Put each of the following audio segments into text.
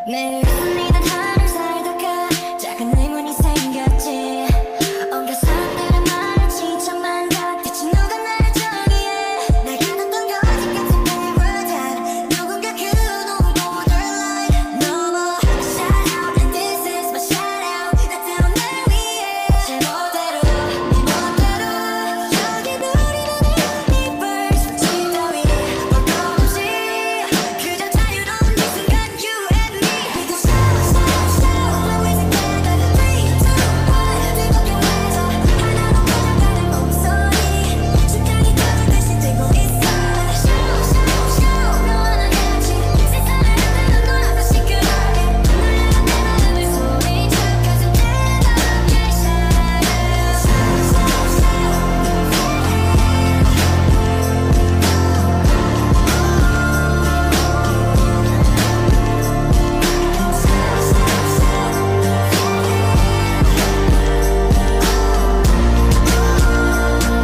내 웃음이던 하루 살다가 작은 의문이 생겼지. 온갖 사람들의 말을 지쳐만 가. 대체 누가 나를 저기해. 내가 듣던 거짓 같은 paradise. 누군가 그 누구보다 like 너무 shout out and this is my shout out. 나타난 날 위해 제멋대로 네 멋대로 여기 우리만의 universe. 지 따위 볼거 없이 그저 자유로운 이 순간 you and me. We go shout shout shout when we together. 3, 2, 1 뜨겁게 외쳐 하나로 퍼져가는 목소리. 심장이 터지듯이 뛰고 있어. Shout shout shout 너와 나 같이 세상을 흔들어 놔도 시끄럽게 너랑 내 마음을 소리쳐. Cause I'm 뜨겁게 shout shout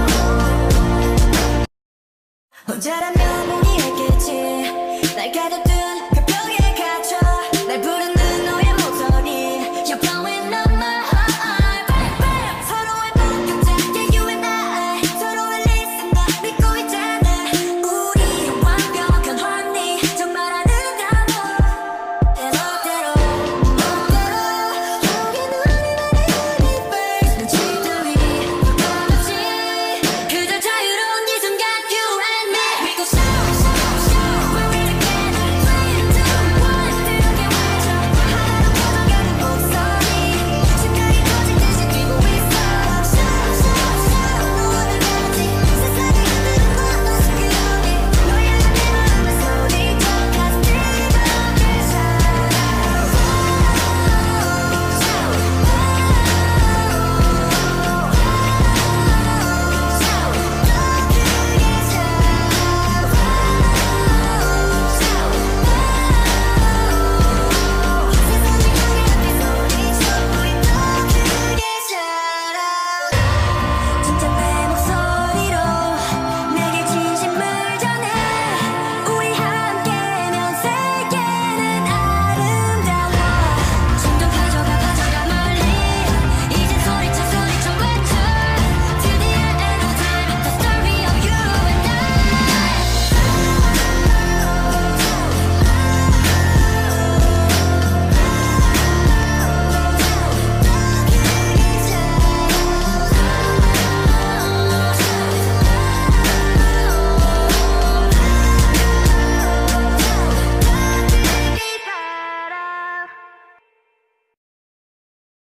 혼자라면 무리했겠지. 날 가둬두